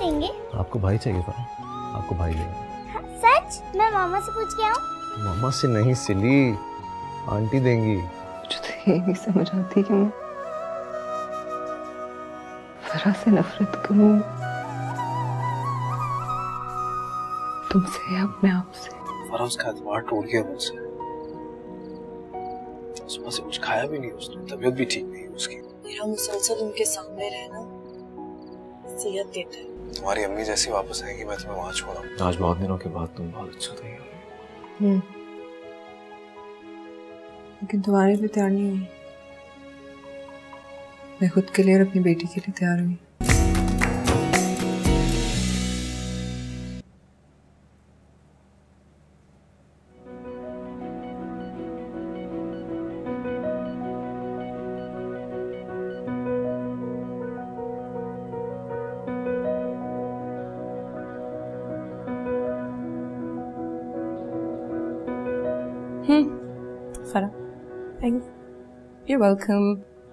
लेंगे? आपको भाई चाहिए था? आपको भाई लेंगे। हाँ, सच? मैं मामा से पूछ के आऊँ? मामा से नहीं सिली, आंटी देंगी। मुझे तो ये नहीं समझ आती कि मैं फरा से नफरत करूं, तुमसे या अपने आप से। फरा उसका एतबार टूट गया मुझसे। सुबह से कुछ खाया भी नहीं उसने, तबीयत भी ठीक नहीं है उसकी। मेरा मुसलसल उनके सामने रहना सेहत देता है। तुम्हारी अम्मी जैसी वापस आएगी मैं तुम्हें वहां छोड़ा। आज बहुत दिनों के बाद तुम बहुत अच्छा तैयार। लेकिन तुम्हारे लिए तैयार नहीं हुई। मैं खुद के लिए और अपनी बेटी के लिए तैयार हुई। फरा, थैंक यू वेलकम।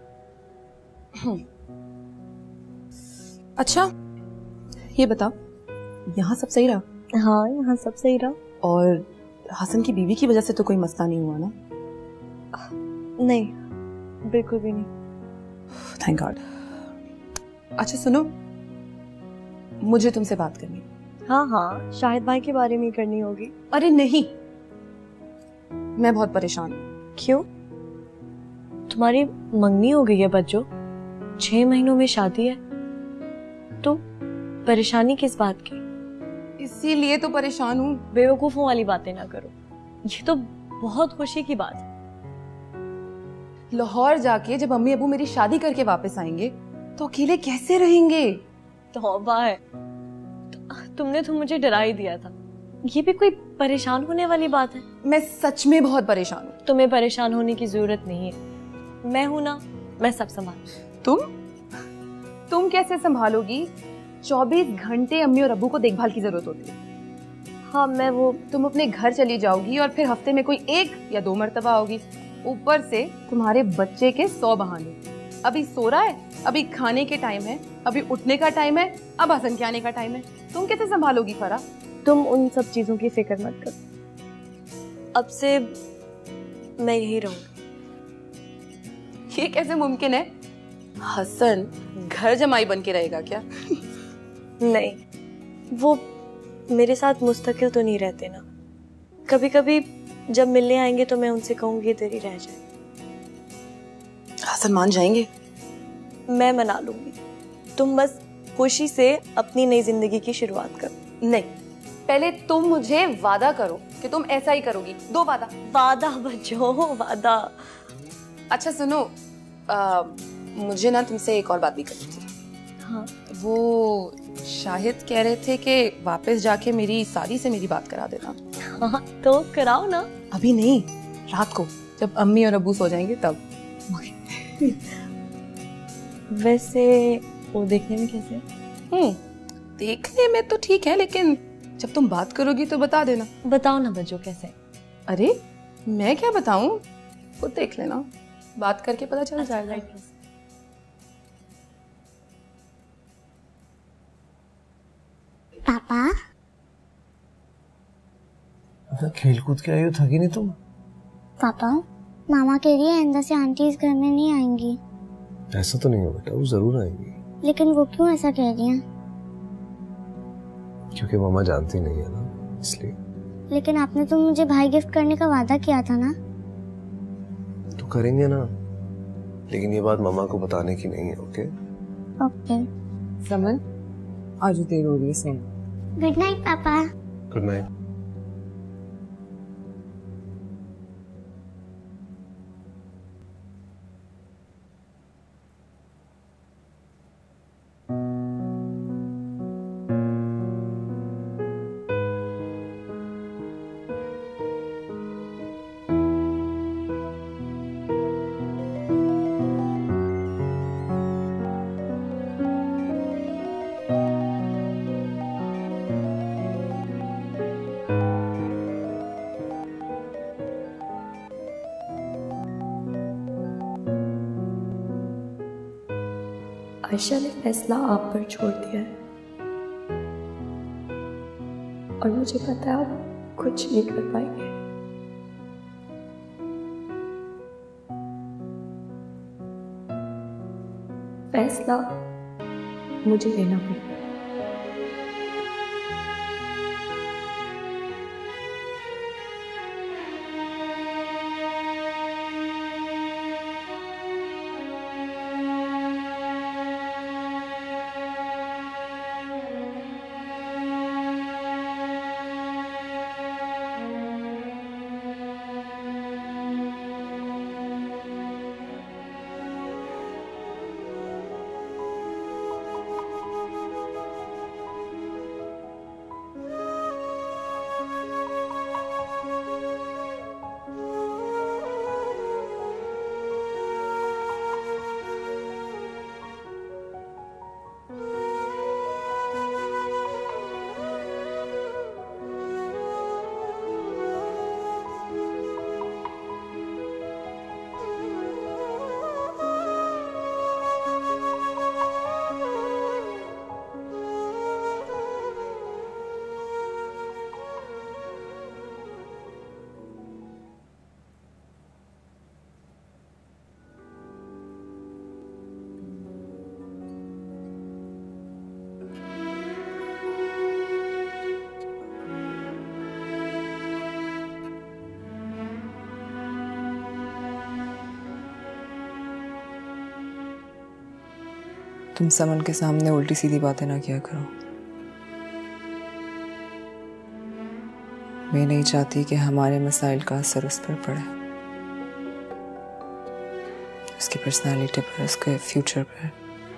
अच्छा ये बताओ, यहाँ सब सही रहा? हाँ, यहाँ सब सही रहा। और हसन की बीवी की वजह से तो कोई मसला नहीं हुआ ना? नहीं, बिल्कुल भी नहीं। Thank God. अच्छा सुनो, मुझे तुमसे बात करनी है। हाँ हाँ, शाहिद भाई के बारे में करनी होगी। अरे नहीं, मैं बहुत परेशान हूँ। क्यों? तुम्हारी मंगनी हो गई है बच्चों, 6 महीनों में शादी है, तो परेशानी किस बात की? इसीलिए तो परेशान हूँ। बेवकूफों वाली बातें ना करो, ये तो बहुत खुशी की बात है। लाहौर जाके जब अम्मी अबू मेरी शादी करके वापस आएंगे तो अकेले कैसे रहेंगे? तौबा है, तुमने तो मुझे डरा ही दिया था। ये भी कोई परेशान होने वाली बात है? मैं सच में बहुत परेशान हूँ। तुम्हें परेशान होने की जरूरत नहीं है, मैं हूं ना, मैं सब संभालूं। तुम कैसे संभालोगी? 24 घंटे अम्मी और अब्बू को देखभाल की जरूरत होती है। हाँ मैं वो, तुम अपने घर चली जाओगी और फिर हफ्ते में कोई 1 या 2 मर्तबा आओगी। ऊपर से तुम्हारे बच्चे के 100 बहाने। अभी सो रहा है, अभी खाने के टाइम है, अभी उठने का टाइम है, अब हसन के आने का टाइम है। तुम कैसे संभालोगी फरा? तुम उन सब चीजों की फिक्र मत करो, अब से मैं यही रहूंगी। ये कैसे मुमकिन है? हसन घर जमाई बन के रहेगा क्या? नहीं, वो मेरे साथ मुस्तकिल तो नहीं रहते ना। कभी कभी जब मिलने आएंगे तो मैं उनसे कहूंगी इधर ही रह जाए। हसन मान जाएंगे? मैं मना लूंगी, तुम बस खुशी से अपनी नई जिंदगी की शुरुआत करो। नहीं, पहले तुम मुझे वादा करो कि तुम ऐसा ही करोगी। 2 वादा। वादा बच्चों, वादा। अच्छा सुनो, मुझे ना तुमसे एक और बात भी करनी थी। हाँ। वो शाहिद कह रहे थे कि वापस जाके मेरी सारी से मेरी बात करा देना। हाँ तो कराओ ना। अभी नहीं, रात को जब अम्मी और अब्बू सो जाएंगे तब। वैसे वो देखने में कैसे? देखने में तो ठीक है, लेकिन जब तुम बात करोगी तो बता देना। बताओ ना बच्चों कैसे? अरे मैं क्या बताऊं, खुद देख लेना, बात करके पता चल जाएगा। पापा खेल कूद के आई हो, थकी नहीं तुम? पापा, मामा कह रही है आइंदा से आंटी इस घर में नहीं आएंगी। ऐसा तो नहीं हो बेटा, वो जरूर आएंगी। लेकिन वो क्यों ऐसा कह रही हैं? क्योंकि मामा जानती नहीं है ना, इसलिए। लेकिन आपने तो मुझे भाई गिफ्ट करने का वादा किया था ना। तो करेंगे ना, लेकिन ये बात मामा को बताने की नहीं है। Okay okay. समन, आज देर हो रही है, सो। गुड नाइट पापा। Good night. आयशा ने फैसला आप पर छोड़ दिया है। और मुझे पता है आप कुछ नहीं कर पाएंगे। फैसला मुझे लेना पड़ेगा। तुम समन के सामने उल्टी सीधी बातें ना किया करो। मैं नहीं चाहती कि हमारे मसाइल का असर उस पर पड़े, उसकी पर्सनालिटी पर, उसके फ्यूचर पर।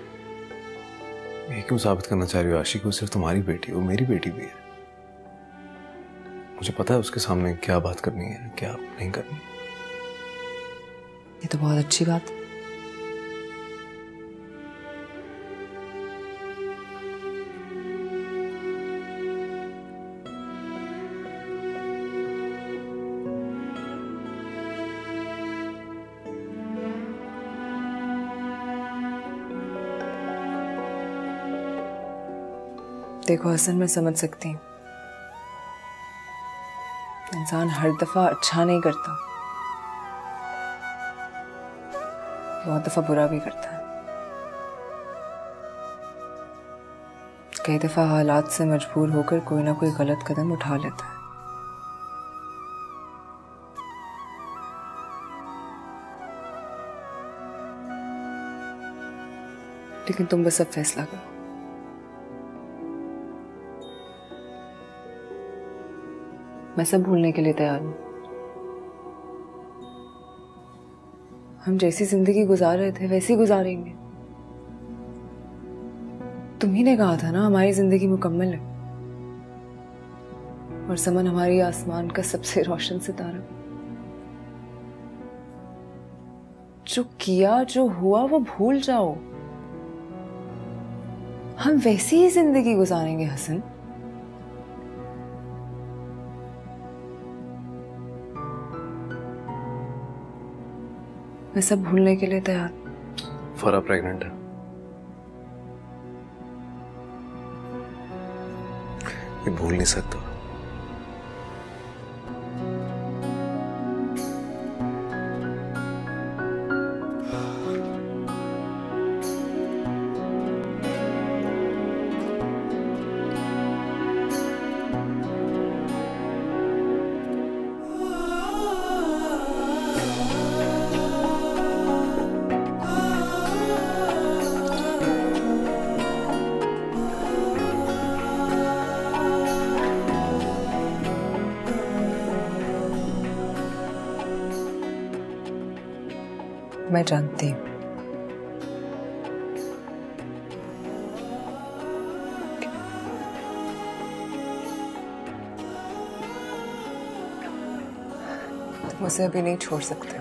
ये क्यों साबित करना चाह रही हो आशी को सिर्फ तुम्हारी बेटी, वो मेरी बेटी भी है। मुझे पता है उसके सामने क्या बात करनी है, क्या नहीं करनी। ये तो बहुत अच्छी बात है। देखो हसन, मैं समझ सकती हूँ इंसान हर दफा अच्छा नहीं करता, बहुत दफा बुरा भी करता है। कई दफा हालात से मजबूर होकर कोई ना कोई गलत कदम उठा लेता है। लेकिन तुम बस अब फैसला करो। मैं सब भूलने के लिए तैयार हूं। हम जैसी जिंदगी गुजार रहे थे वैसी गुजारेंगे। तुम ही ने कहा था ना हमारी जिंदगी मुकम्मल है, और समन हमारी आसमान का सबसे रोशन सितारा। जो किया, जो हुआ, वो भूल जाओ। हम वैसी ही जिंदगी गुजारेंगे हसन। मैं सब भूलने के लिए तैयार। फरा प्रेग्नेंट है, ये भूल नहीं सकता। मैं जानती हूँ तुम उसे अभी नहीं छोड़ सकते हो।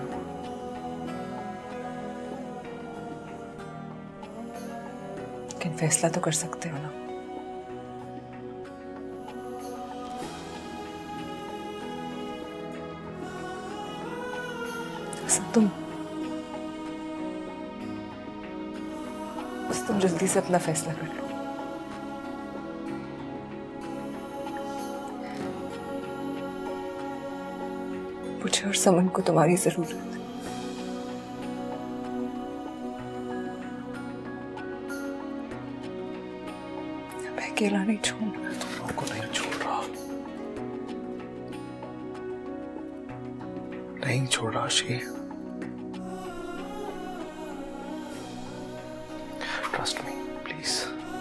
लेकिन फैसला तो कर सकते हो ना। तुम जल्दी से अपना फैसला कर लो। और समन को तुम्हारी जरूरत है। मैं अकेला नहीं छोड़ूंगा। तुम लोगों को नहीं छोड़ रहा, नहीं छोड़ रहा शी। Trust me please.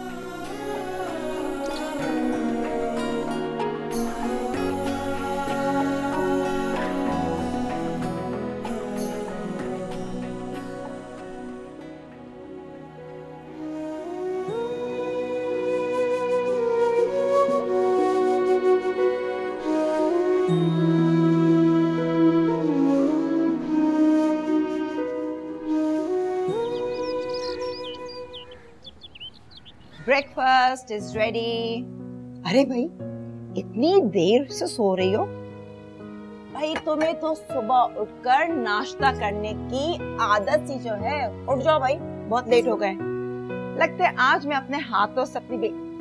Breakfast is ready. अरे भाई इतनी देर से सो रही हो? भाई तुम्हें तो सुबह उठकर नाश्ता करने की आदत सी जो है। उठ जाओ भाई, बहुत लेट हो गए। लगता है आज मैं अपने हाथों से अपनी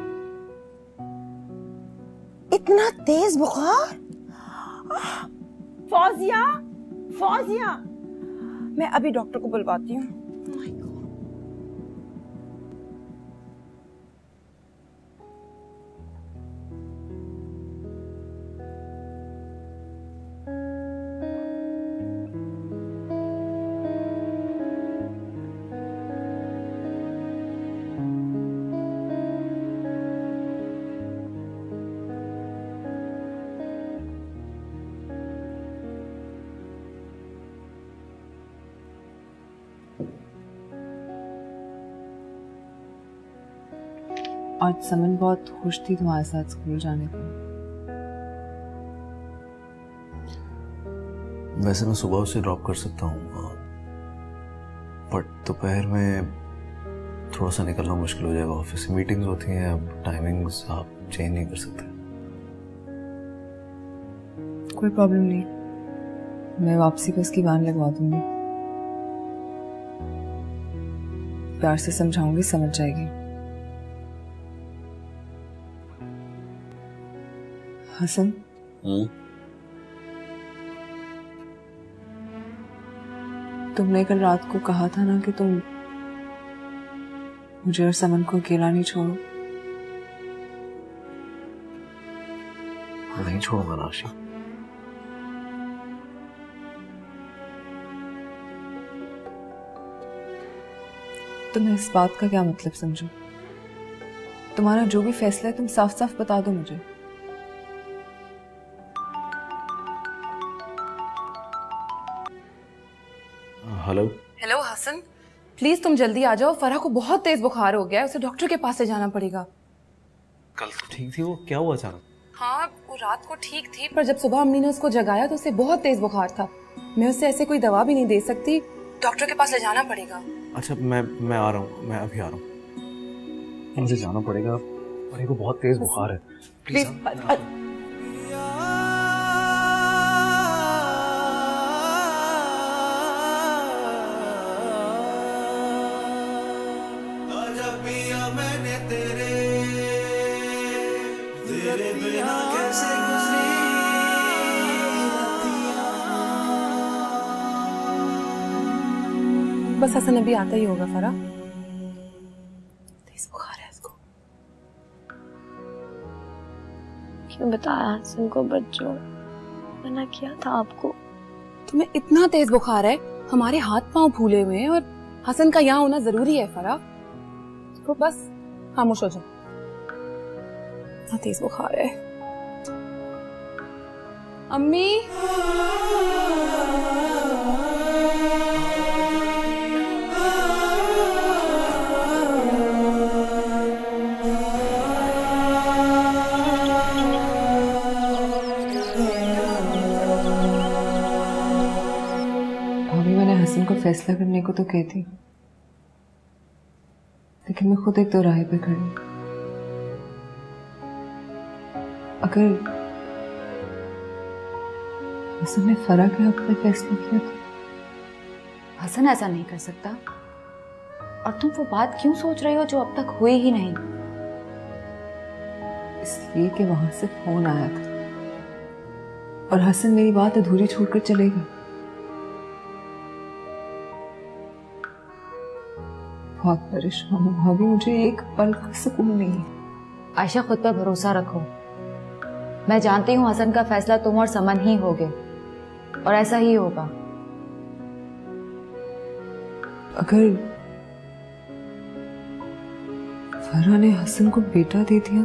इतना तेज बुखार। फौजिया, फौजिया, मैं अभी डॉक्टर को बुलवाती हूँ। आज समन बहुत खुश थी तुम्हारे साथ स्कूल जाने को। वैसे मैं सुबह उसे ड्रॉप कर सकता हूँ, बट दोपहर में थोड़ा सा निकलना मुश्किल हो जाएगा। ऑफिस में मीटिंग्स होती हैं, अब टाइमिंग्स आप चेंज नहीं कर सकते। कोई प्रॉब्लम नहीं, मैं वापसी पे उसकी वाहन लगवा दूंगी। प्यार से समझाऊंगी, समझ जाएगी। हसन, तुमने कल रात को कहा था ना कि तुम मुझे और समन को अकेला नहीं छोड़ो। नहीं छोड़ूंगा नाशी। तुम्हें इस बात का क्या मतलब समझो? तुम्हारा जो भी फैसला है तुम साफ साफ बता दो मुझे। हेलो हेलो हसन, प्लीज तुम जल्दी आ जाओ। फराह को बहुत तेज बुखार हो गया है, उसे डॉक्टर के पास से जाना पड़ेगा। कल तो ठीक थी, वो क्या हुआ अचानक? हाँ, वो रात को ठीक थी, पर जब सुबह अम्मी ने उसको जगाया तो उसे बहुत तेज बुखार था। मैं उसे ऐसे कोई दवा भी नहीं दे सकती, डॉक्टर के पास ले जाना पड़ेगा। अच्छा मैं आ रहा हूँ, मैं अभी आ रहा हूँ। मुझे जाना पड़ेगा, और को बहुत तेज बुखार है। प्लीज बस हसन अभी आता ही होगा। फराह तेज बुखार है इसको। क्यों बताया हसन को? बच्चों मना किया था आपको। तुम्हें इतना तेज बुखार है, हमारे हाथ पांव फूले हुए हैं, और हसन का यहाँ होना जरूरी है। फराह तो बस खामोश हो जाओ, इतना तेज बुखार है। अम्मी हसन को फैसला करने को तो कहती, लेकिन मैं खुद एक दो राह पे खड़ी। अगर हसन ने फराह के हक में फैसला किया तो हसन ऐसा नहीं कर सकता। और तुम वो बात क्यों सोच रही हो जो अब तक हुई ही नहीं? इसलिए कि वहां से फोन आया था। और हसन मेरी बात अधूरी छोड़कर चलेगा। बहुत परेशान हूँ भाभी, मुझे एक पल का सुकून नहीं है। आयशा खुद पर भरोसा रखो, मैं जानती हूँ हसन का फैसला तुम और समन ही होगे और ऐसा ही होगा। अगर फरा ने हसन को बेटा दे दिया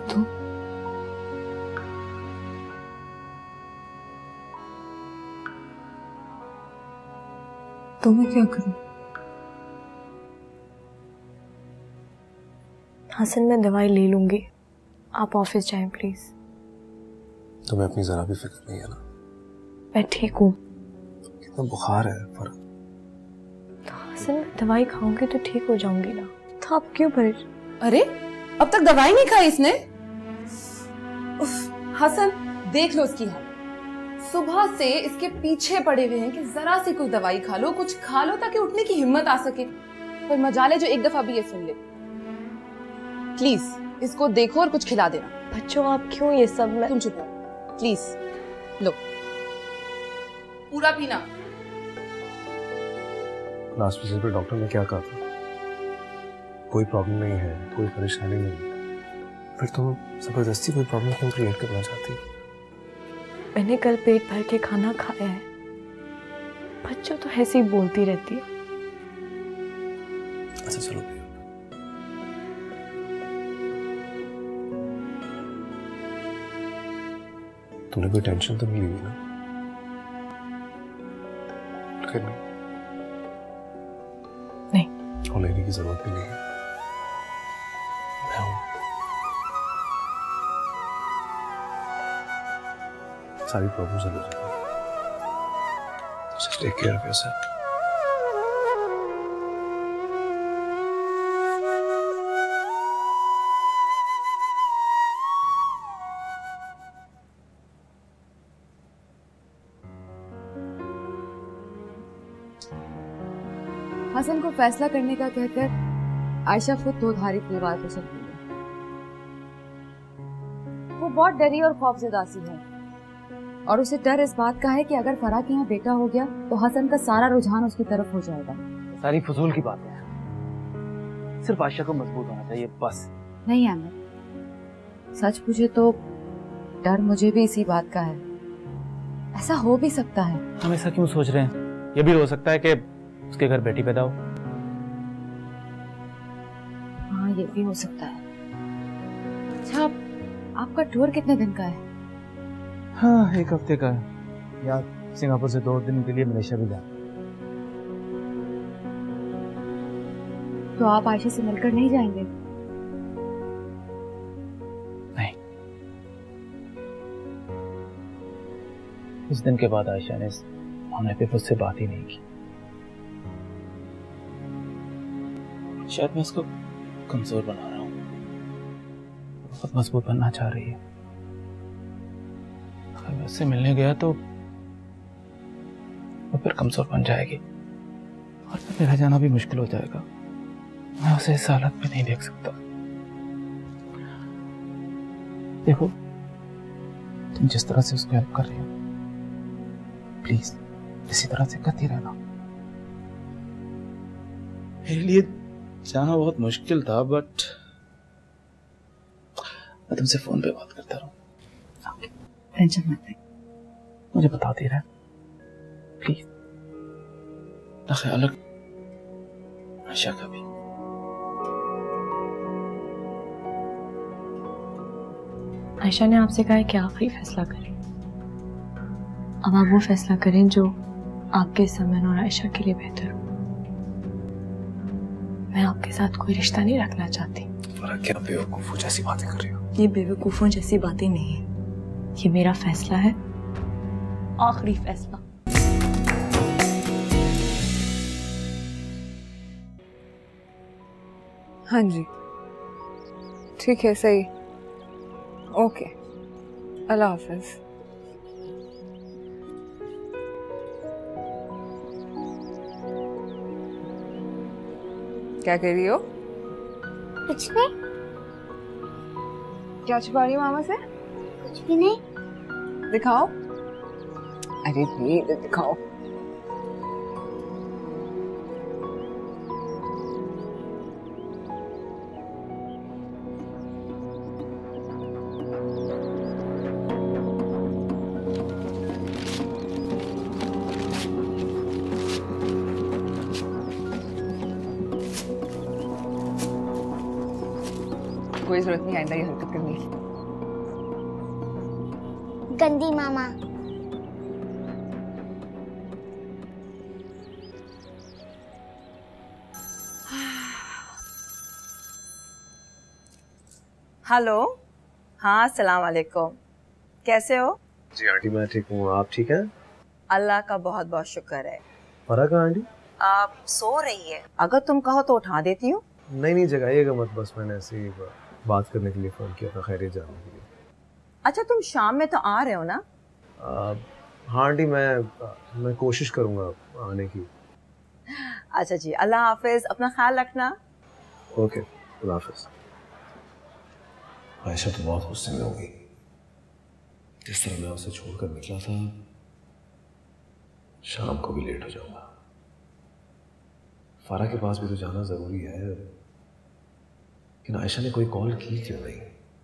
तो मैं क्या करूं? हसन मैं दवाई ले लूंगी, आप ऑफिस जाएं प्लीज। तुम्हें अपनी जरा भी फिक्र नहीं है ना? मैं ठीक हूँ। कितना बुखार है फरा? तो हसन मैं दवाई खाऊंगी तो ठीक हो जाऊंगी ना, तो आप क्यों परेशान? अरे अब तक दवाई नहीं खाई इसने? हसन देख लो इसकी हालत, सुबह से इसके पीछे पड़े हुए हैं कि जरा सी कोई दवाई खा लो, कुछ खा लो ताकि उठने की हिम्मत आ सके। पर मजाले जो एक दफा भी ये सुन ले। प्लीज इसको देखो और कुछ खिला देना। बच्चों आप क्यों ये सब? तुम चुप रहो प्लीज, लो पूरा पीना। लास्ट विजिट पे डॉक्टर ने क्या कहा था? कोई प्रॉब्लम नहीं है, कोई परेशानी नहीं। फिर तुम जबरदस्ती कोई प्रॉब्लम क्यों क्रिएट करना चाहती? मैंने कल पेट भर के खाना खाया है। बच्चों तो ऐसे ही बोलती रहती है। अच्छा चलो, तुमने कोई टेंशन तो नहीं ली ना? नहीं, और लेने की जरूरत भी नहीं है। मैं हूं, सारी प्रॉब्लम सॉल्व हो जाएगी। Just take care of yourself. Hasan को फैसला करने का कहकर आयशा खुद दो धारी तलवार पे चल पड़ी। वो बहुत डरी और खौफजदा सी है और उसे डर इस बात का है कि अगर फरा के यहाँ बेटा हो गया तो हसन का सारा रुझान उसकी तरफ हो जाएगा। सारी फजूल की बात है, सिर्फ आयशा को मजबूत होना चाहिए बस। नहीं अहमद, सच पूछे तो डर मुझे भी इसी बात का है। ऐसा हो भी सकता है। हम ऐसा क्यों सोच रहे हैं? ये भी हो सकता है कि उसके घर बेटी पैदा हो। हाँ ये भी हो सकता है। अच्छा आपका टूर कितने दिन का है? हाँ 1 हफ्ते का है। यार सिंगापुर से 2 दिन के लिए मलेशिया भी जाना। तो आप आयशा से मिलकर नहीं जाएंगे? नहीं, उस दिन के बाद आयशा ने इस मामले पे मुझसे बात ही नहीं की। शायद मैं उसको कमजोर बना रहा हूँ, बहुत मजबूत बनना चाह रही है। अगर मैं उससे मिलने गया तो वो फिर कमजोर बन जाएगी और फिर मेरा जाना भी मुश्किल हो जाएगा। मैं उसे इस हालत में नहीं देख सकता। देखो तुम जिस तरह से उसको हेल्प कर रही हो, प्लीज इसी तरह से करती रहना। मेरे लिए जाना बहुत मुश्किल था, बट मैं तुमसे फोन पे बात करता रहूं। टेंशन मत ले, मुझे बताती रहे प्लीज। ना ख्याल रख आयशा का भी। आयशा ने आपसे कहा है कि आखिरी फैसला करें। अब आप वो फैसला करें जो आपके समन और आयशा के लिए बेहतर हो। मैं आपके साथ कोई रिश्ता नहीं रखना चाहती। क्या बेवकूफों जैसी बातें कर रही हो? ये बेवकूफों जैसी बातें नहीं है, ये मेरा फैसला है, आखिरी फैसला। हाँ जी ठीक है, सही, ओके, अल्लाह हाफिज। क्या कह रही हो? कुछ नहीं। क्या छुपा रही हो मामा से? कुछ भी नहीं। दिखाओ। अरे ये दिखाओ। कोई जरूरत नहीं आइंदा ये हरकत करने की। गंदी मामा। हेलो, हाँ अस्सलाम वालेकुम, कैसे हो? जी आंटी मैं ठीक हूँ, आप ठीक हैं? अल्लाह का बहुत बहुत शुक्र है। फरा कहाँ आंटी? आप सो रही है, अगर तुम कहो तो उठा देती हूँ। नहीं जगाइएगा मत, बस मैंने ऐसे ही बात करने के लिए फ़ोन किया था, खैरियत जानने के लिए। अच्छा तुम शाम में तो आ रहे हो ना? हाँ आंटी मैं कोशिश करूँगा आने की। अच्छा जी, अल्लाह हाफिज, अपना ख्याल रखना। ओके, अल्लाह हाफिज। आयशा तो बहुत गुस्से में होगी। जिस तरह मैं उसे छोड़कर निकला था, शाम को भी लेट हो जाऊंगा। फारा के पास भी तो जाना जरूरी है, लेकिन आयशा ने कोई कॉल की क्यों नहीं?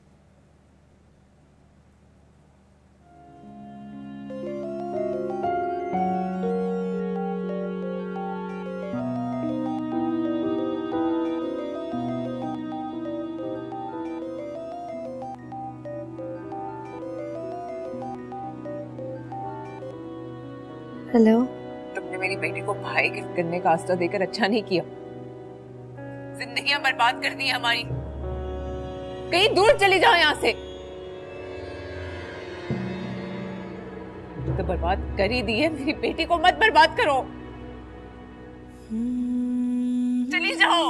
हेलो। तुमने मेरी बेटी को भाई गिफ्ट करने का आस्था देकर अच्छा नहीं किया। जिंदगियां बर्बाद कर दी हमारी। कहीं दूर चली जाओ यहाँ से। तो बर्बाद कर ही दी है, मेरी बेटी को मत बर्बाद करो। चली जाओ।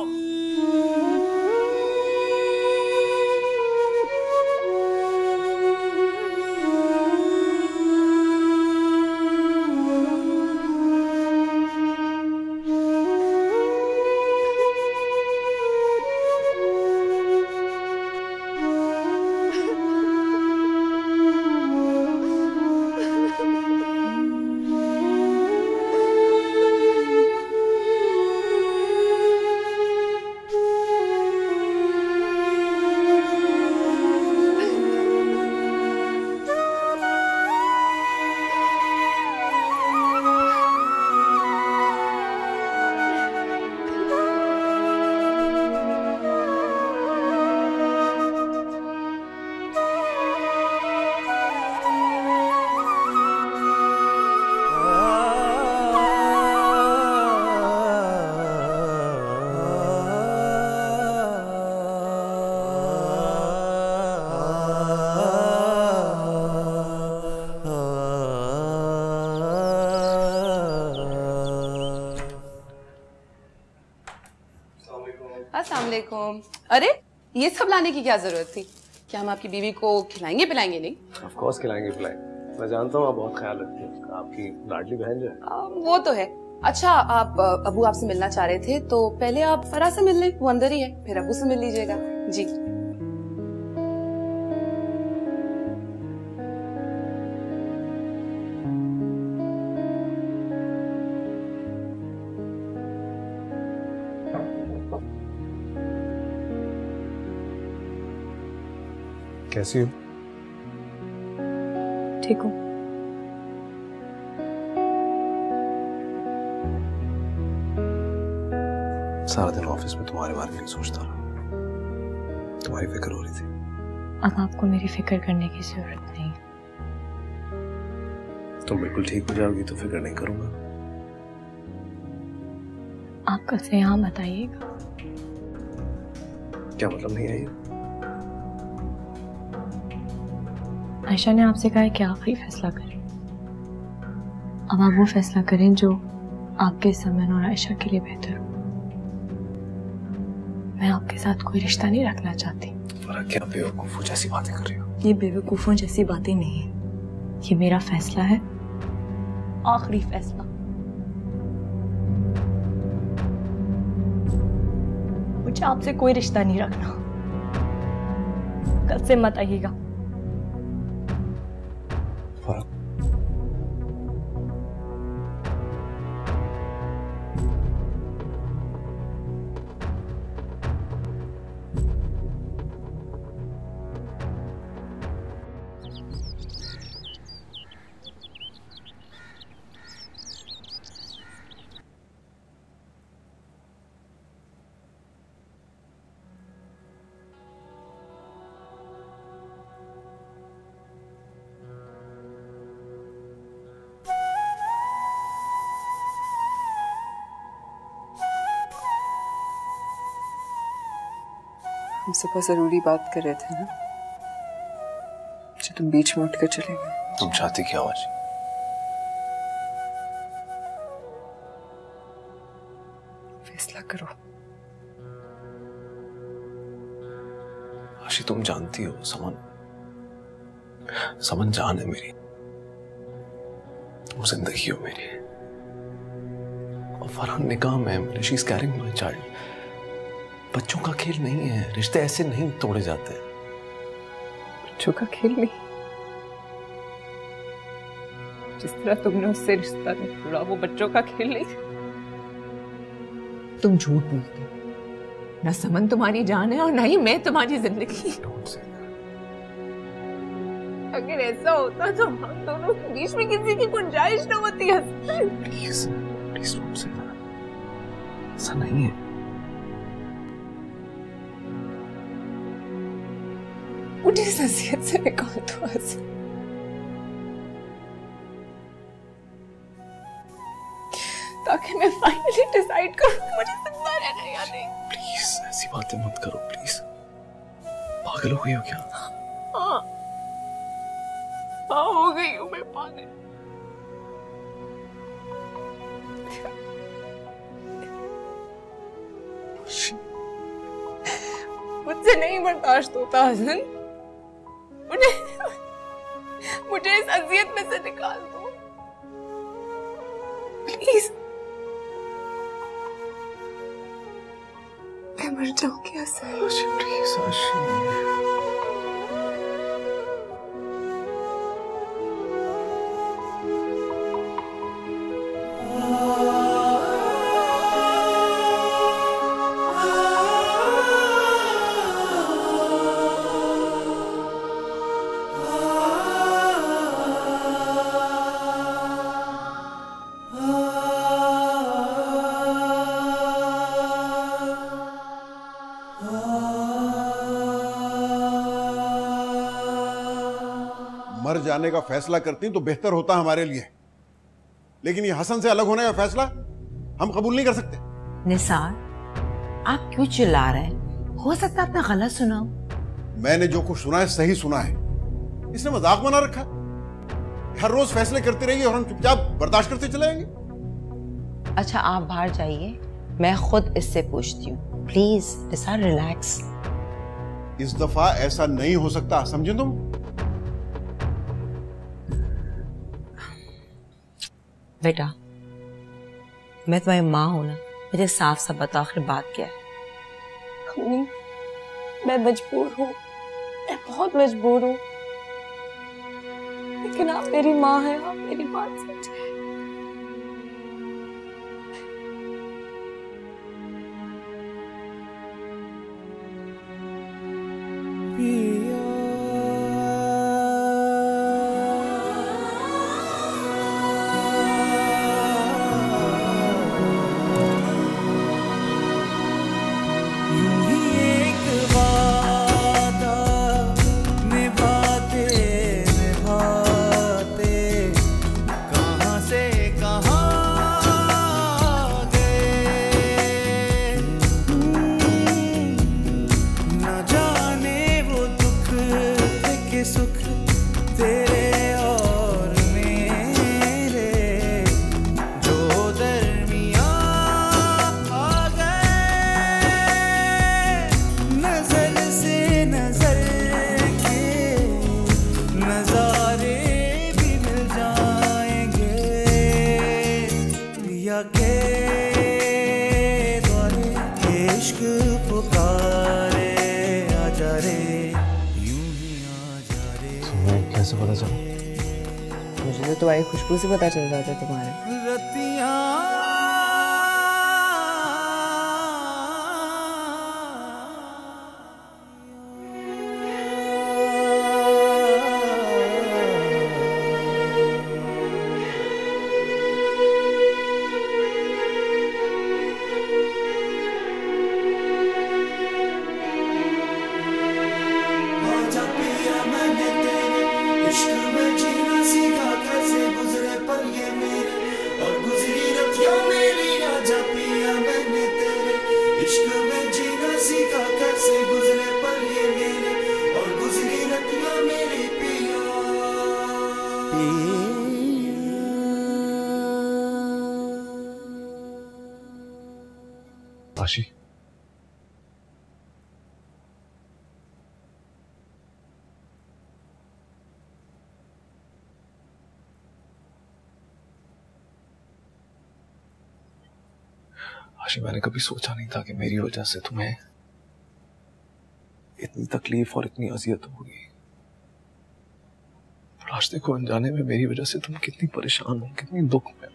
अरे ये सब लाने की क्या जरूरत थी? क्या हम आपकी बीवी को खिलाएंगे पिलाएंगे? नहीं, ऑफ कोर्स खिलाएंगे पिलाएंगे। मैं जानता हूँ आप बहुत ख्याल रखती हैं, आपकी लाडली बहन जो है। वो तो है। अच्छा आप अबू आपसे मिलना चाह रहे थे तो पहले आप फरा से मिल लें, वो अंदर ही है, फिर अबू से मिल लीजिएगा। जी कैसी हो? ठीक हूँ। सारा दिन ऑफिस में तुम्हारे बारे में सोचता रहा, तुम्हारी फिक्र हो रही थी। अब आपको मेरी फिक्र करने की जरूरत नहीं। तुम बिल्कुल ठीक हो जाओगी तो फिक्र नहीं करूंगा। आप कल से यहाँ मत आइएगा। क्या मतलब नहीं आई? आयशा ने आपसे कहा है कि आखिरी फैसला करें। अब आप वो फैसला करें जो आपके समन और आयशा के लिए बेहतर हो। मैं आपके साथ कोई रिश्ता नहीं रखना चाहती। क्या बेवकूफों जैसी बातें कर रही हो? ये बेवकूफों जैसी बातें नहीं है, ये मेरा फैसला है, आखिरी फैसला। मुझे आपसे कोई रिश्ता नहीं रखना। कल से मत आइएगा। हम सुबह जरूरी बात कर रहे थे ना, जो तुम बीच में उठ कर चले गए। तुम चाहती क्या वाजी? फैसला करो। आशी तुम जानती हो समन जान है मेरी, तुम जिंदगी हो मेरी, और फरहान निकाह में she is carrying my child. बच्चों का खेल नहीं है, रिश्ते ऐसे नहीं तोड़े जाते हैं। बच्चों का खेल नहीं, जिस तरह तुमने उससे रिश्ता नहीं तोड़ा वो बच्चों का खेल नहीं। तुम झूठ बोलते हो, ना समन तुम्हारी जान है और ना ही मैं तुम्हारी जिंदगी। अगर ऐसा होता तो हम दोनों के बीच में किसी की गुंजाइश न होती। Please please don't say that, ऐसा नहीं है। मुझे इस हसीयत से निकाल दो हसन, ताकि मैं फाइनली डिसाइड करूं मुझे जिंदा रहना या नहीं। प्लीज ऐसी बातें मत करो प्लीज। पागल हो गई हो क्या? हाँ हो गई हूँ मैं पागल। मुझसे नहीं बर्दाश्त होता हसन, मुझे इस अजियत में से निकाल दो प्लीज। मैं मर जाऊंगी हसन। प्लीज आशी। मर जाने का फैसला करती तो बेहतर होता हमारे लिए, लेकिन ये हसन से अलग होने का फैसला हम कबूल नहीं कर सकते। निसार, आप क्यों चिल्ला रहे हैं? हो सकता है आपने गलत सुना हो। मैंने जो कुछ सुना है सही सुना है। इसने मजाक बना रखा, हर रोज फैसले करती रहिए और हम चुपचाप बर्दाश्त करते चले जाएंगे। अच्छा आप बाहर जाइए, मैं खुद इससे पूछती हूँ। Please Nisar relax. इस दफा ऐसा नहीं हो सकता, समझे तुम? बेटा मैं तुम्हारी माँ हूं ना, मुझे साफ साफ बताओ आखिर बात क्या है? मम्मी मैं मजबूर हूँ, मैं बहुत मजबूर हूँ, लेकिन आप मेरी माँ हैं, आप मेरी बात समझे। कैसे पता चला? मुझे तो तुम्हारी खुशबू से पता चल रहा था तुम्हारे। इश्क में जीना सीखा कैसे गुजरे आशी, आशी, मैंने कभी सोचा नहीं था कि मेरी वजह से तुम्हें इतनी तकलीफ और इतनी अजियत होगी। आज देखो, अनजाने में मेरी वजह से तुम कितनी परेशान हो, कितनी दुख में हो।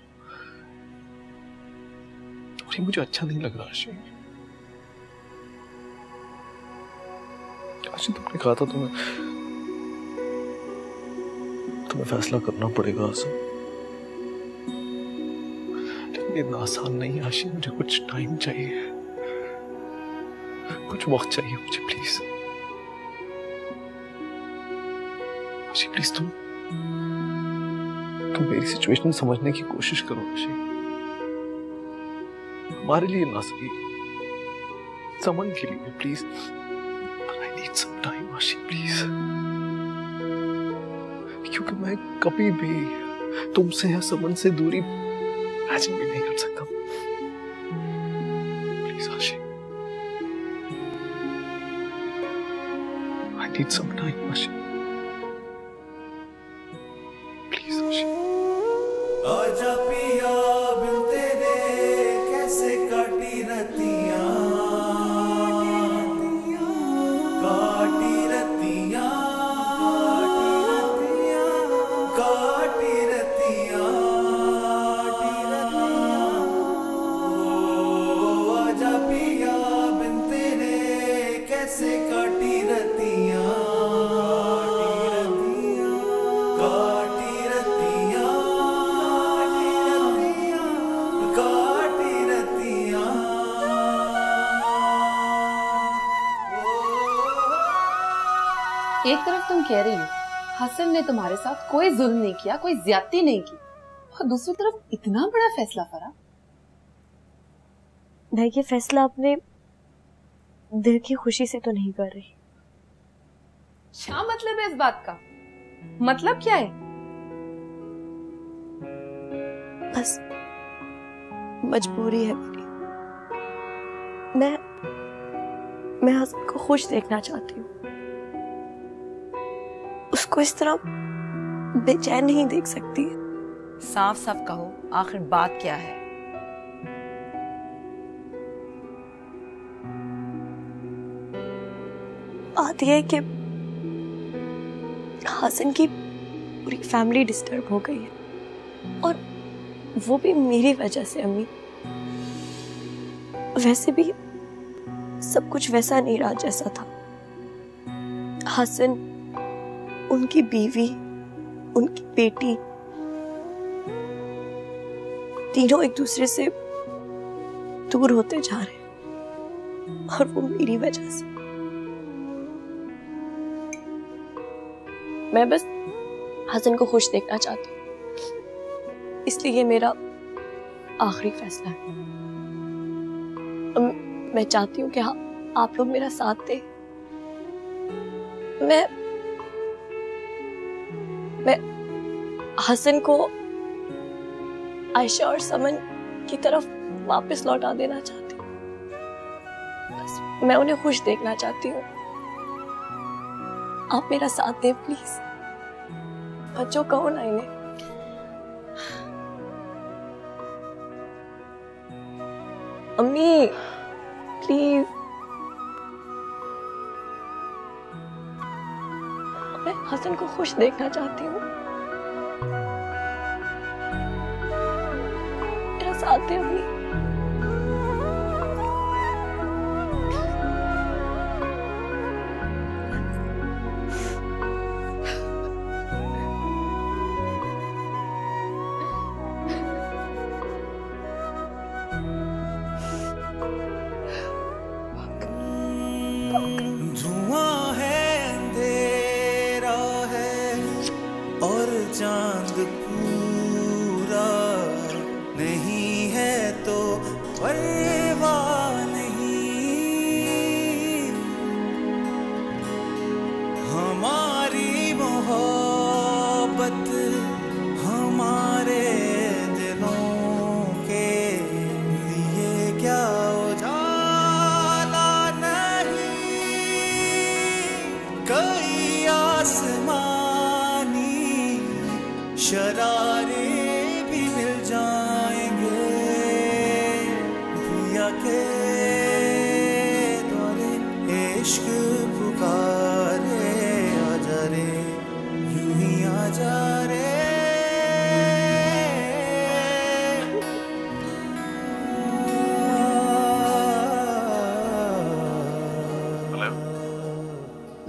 और ये मुझे अच्छा नहीं लग रहा। आशी, आशी, तुमने कहा था तुम्हें फैसला करना पड़ेगा। लेकिन इतना आसान नहीं है आशी। मुझे कुछ टाइम चाहिए, कुछ वक्त चाहिए मुझे। प्लीज आशी, प्लीज तुम मेरी सिचुएशन समझने की कोशिश करो आशी। हमारे लिए ना सही, समन के लिए please. I need some time Aashi, please. क्योंकि मैं कभी भी तुमसे या समन से दूरी इमेजिन भी नहीं कर सकता। Please Aashi, I need some time Aashi, please Aashi. आजा पिया बिन तेरे कैसे काटी रतियां, काटी रतियां, काटी रतियां, आजा पिया बिन तेरे कैसे काटी रतियां, काटी रतियां, काटी रतियां। एक तरफ तुम कह रही हो हसन ने तुम्हारे साथ कोई जुल्म नहीं किया, कोई ज्यादती नहीं की, और दूसरी तरफ इतना बड़ा फैसला फरा। मैं ये फैसला अपने दिल की खुशी से तो नहीं कर रही। क्या मतलब है इस बात का? मतलब क्या है? बस मजबूरी है मेरी। मैं हसन को खुश देखना चाहती हूँ। उसको इस तरह बेचैन नहीं देख सकती। साफ साफ कहो, आखिर बात क्या है? बात यह है कि हसन की पूरी फैमिली डिस्टर्ब हो गई है, और वो भी मेरी वजह से। अम्मी, वैसे भी सब कुछ वैसा नहीं रहा जैसा था। हसन, उनकी बीवी, उनकी बेटी, तीनों एक दूसरे से दूर होते जा रहे हैं, और वो मेरी वजह से। मैं बस हसन को खुश देखना चाहती हूँ, इसलिए ये मेरा आखिरी फैसला है। मैं चाहती हूँ कि आप लोग मेरा साथ दें। मैं हसन को आयशा और समन की तरफ वापस लौटा देना चाहती हूँ। बस मैं उन्हें खुश देखना चाहती हूँ। आप मेरा साथ दें प्लीज। बच्चों, कहो ना इन्हें। अम्मी प्लीज। मैं हसन को खुश देखना चाहती हूँ। मेरा साथ दे अम्मी। धुआं है, अंधेरा है और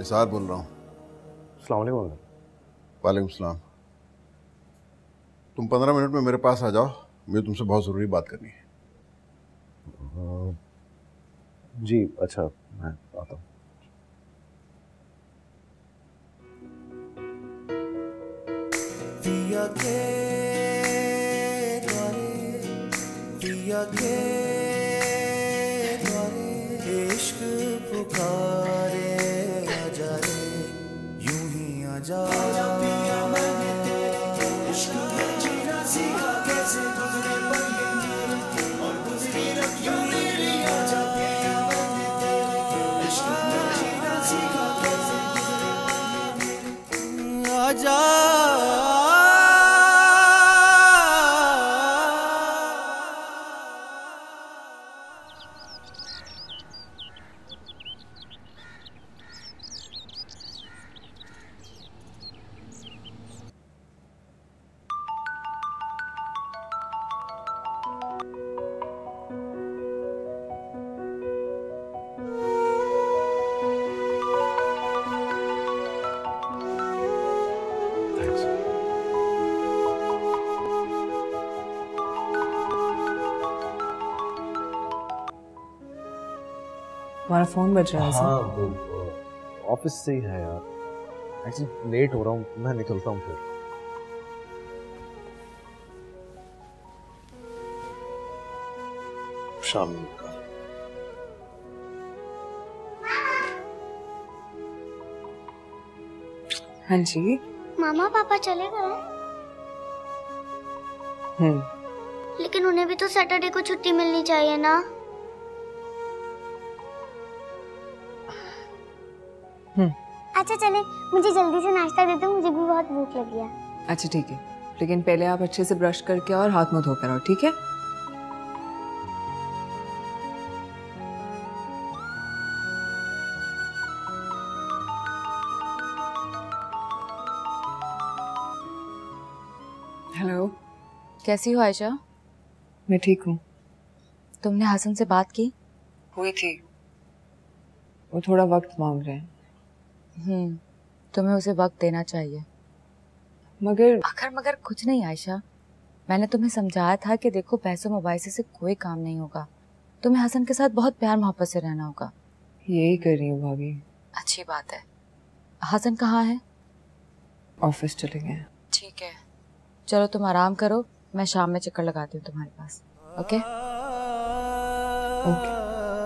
निसार बोल रहा हूँ। अस्सलाम वालेकुम। वालेकुम सलाम। तुम 15 मिनट में मेरे पास आ जाओ, मुझे तुमसे बहुत ज़रूरी बात करनी है। जी अच्छा, मैं आता हूँ। पिया के द्वारे इश्क पुकारे आजा रे, यूं ही आजा पिया, मैंने तेरे इश्क में जीना सीखा, कैसे गुजरे पल और गुजरी रतियां मेरी, आजा पिया, मैंने तेरे इश्क में जीना सीखा, कैसे गुजरे आजा। तुम्हारा फोन बज रहा है? हाँ, वो ऑफिस से ही है यार। एक्चुअली लेट हो रहा हूँ, मैं निकलता हूँ फिर। शाम में का। हाँ जी। मामा पापा चले गए? लेकिन उन्हें भी तो सैटरडे को छुट्टी मिलनी चाहिए ना। अच्छा चले, मुझे जल्दी से नाश्ता दे दो, मुझे भी बहुत भूख लगी है। अच्छा ठीक है, लेकिन पहले आप अच्छे से ब्रश करके और हाथ मुंह धोकर आओ, ठीक है? हेलो, कैसी हो आयशा? मैं ठीक हूँ। तुमने हसन से बात की? हुई थी, वो थोड़ा वक्त मांग रहे हैं। तुम्हें उसे वक्त देना चाहिए। मगर कुछ नहीं आयशा, मैंने तुम्हें समझाया था कि देखो पैसों मोबाइल से कोई काम नहीं होगा, तुम्हें हसन के साथ बहुत प्यार मोहब्बत से रहना होगा। यही कर रही हूँ भाभी। अच्छी बात है। हसन कहाँ है? ऑफिस चले गए। ठीक है, चलो तुम आराम करो, मैं शाम में चक्कर लगाती हूँ तुम्हारे पास। Okay okay.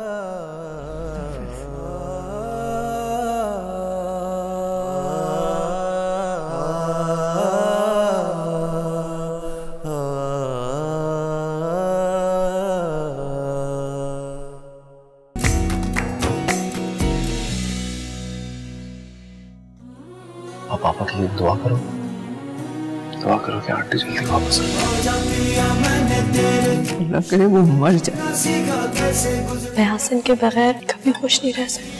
पापा के लिए दुआ करो कि आंटी जल्दी वापस आ अल्लाह करे वो मर जाए। मैं हसन के बगैर कभी खुश नहीं रह सकती।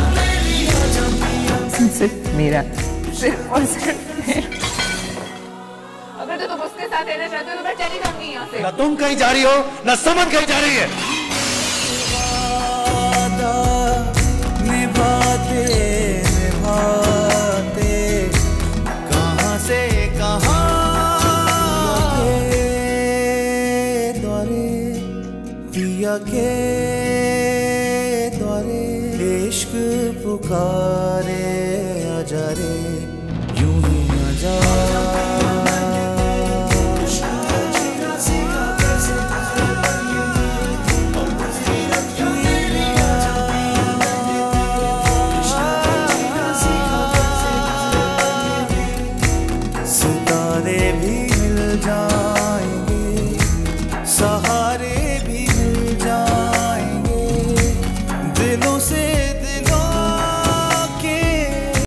सिर्फ मेरा, सिर्फ और सिर्फ मेरा। अगर तुम उसके साथ रहना चाहते हो तो मैं चली जाऊंगी यहाँ से। ना तुम कहीं जा रही हो, ना समन कहीं जा रही है। निभाते निभाते कहाँ से कहाँ पिया के द्वारे इश्क पुकारे